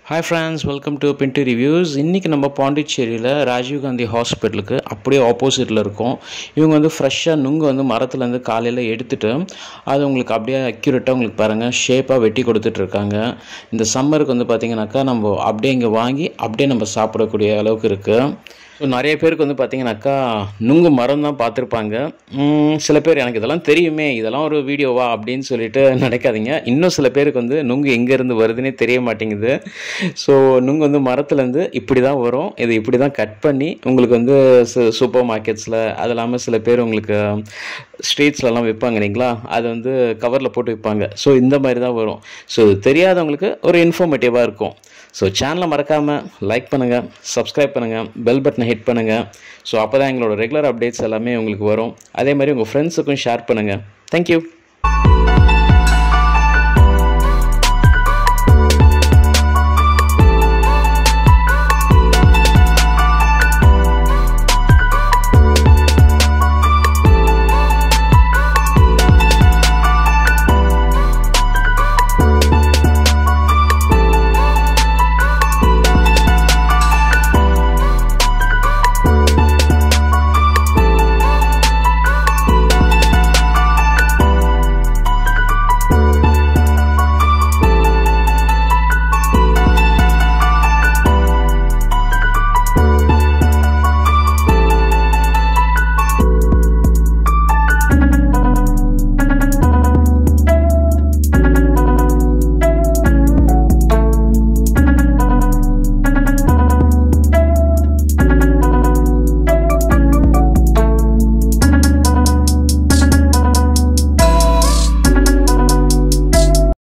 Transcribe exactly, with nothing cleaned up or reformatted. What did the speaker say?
Hi friends, welcome to Pinto Reviews. இன்னைக்கு நம்ம பாண்டிச்சேரியில் ராஜீவ் காந்தி ஹாஸ்பிட்டலுக்கு அப்படியே ஆப்போசிட்டில் இருக்கோம். இவங்க வந்து ஃப்ரெஷ்ஷாக நுங்கு வந்து மரத்துலேருந்து காலையில் எடுத்துகிட்டு அது உங்களுக்கு அப்படியே அக்யூரேட்டாக உங்களுக்கு பாருங்கள் ஷேப்பாக வெட்டி கொடுத்துட்ருக்காங்க. இந்த சம்மருக்கு வந்து பார்த்திங்கனாக்கா நம்ம அப்படியே இங்கே வாங்கி அப்படியே நம்ம சாப்பிடக்கூடிய அளவுக்கு இருக்குது. ஸோ நிறைய பேருக்கு வந்து பார்த்திங்கனாக்கா நுங்கு மரம் தான் பார்த்துருப்பாங்க. சில பேர் எனக்கு இதெல்லாம் தெரியுமே, இதெல்லாம் ஒரு வீடியோவா அப்படின்னு சொல்லிட்டு நினைக்காதீங்க. இன்னும் சில பேருக்கு வந்து நுங்கு எங்கேருந்து வருதுன்னே தெரிய மாட்டேங்குது. ஸோ நுங்கு வந்து மரத்துலேருந்து இப்படி தான் வரும். இது இப்படி தான் கட் பண்ணி உங்களுக்கு வந்து சூப்பர் மார்க்கெட்ஸில் அது இல்லாமல் சில பேர் உங்களுக்கு ஸ்ட்ரீட்ஸ்லலாம் விற்பாங்க இல்லைங்களா, அது வந்து கவரில் போட்டு விற்பாங்க. ஸோ இந்த மாதிரி தான் வரும். ஸோ இது தெரியாதவங்களுக்கு ஒரு இன்ஃபர்மேட்டிவாக இருக்கும். ஸோ சேனலை மறக்காமல் லைக் பண்ணுங்கள், சப்ஸ்கிரைப் பண்ணுங்கள், பெல் பட்டனை ஹிட் பண்ணுங்கள். ஸோ அப்போ தான் எங்களோட ரெகுலர் அப்டேட்ஸ் எல்லாமே உங்களுக்கு வரும். அதே மாதிரி உங்கள் ஃப்ரெண்ட்ஸுக்கும் ஷேர் பண்ணுங்கள். தேங்க்யூ.